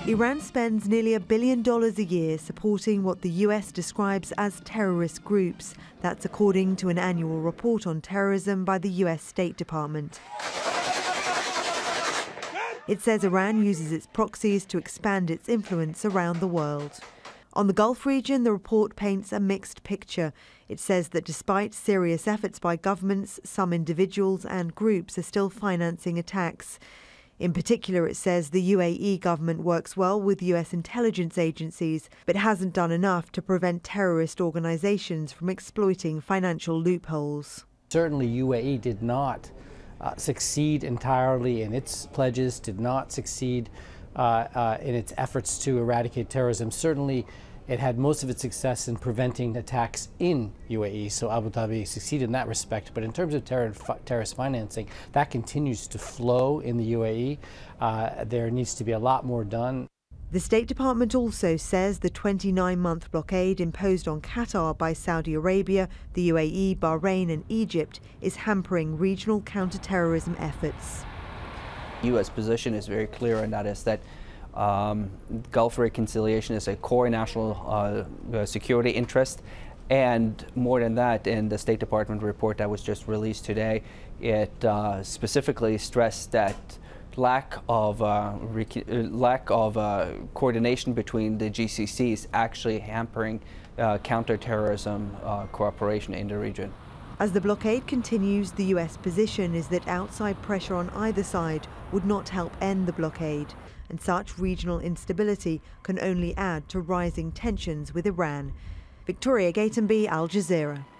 Iran spends nearly $1 billion a year supporting what the US describes as terrorist groups. That's according to an annual report on terrorism by the US State Department. It says Iran uses its proxies to expand its influence around the world. On the Gulf region, the report paints a mixed picture. It says that despite serious efforts by governments, some individuals and groups are still financing attacks. In particular, it says the UAE government works well with US intelligence agencies, but hasn't done enough to prevent terrorist organizations from exploiting financial loopholes. Certainly, UAE did not succeed entirely in its pledges, did not succeed in its efforts to eradicate terrorism. Certainly, it had most of its success in preventing attacks in UAE, so Abu Dhabi succeeded in that respect. But in terms of terrorist financing, that continues to flow in the UAE. There needs to be a lot more done. The State Department also says the 29-month blockade imposed on Qatar by Saudi Arabia, the UAE, Bahrain and Egypt is hampering regional counter-terrorism efforts. The U.S. position is very clear, and that is that Gulf reconciliation is a core national security interest. And more than that, in the State Department report that was just released today, it specifically stressed that lack of coordination between the GCCs actually hampering counterterrorism cooperation in the region. As the blockade continues, the US position is that outside pressure on either side would not help end the blockade, and such regional instability can only add to rising tensions with Iran. Victoria Gatenby, Al Jazeera.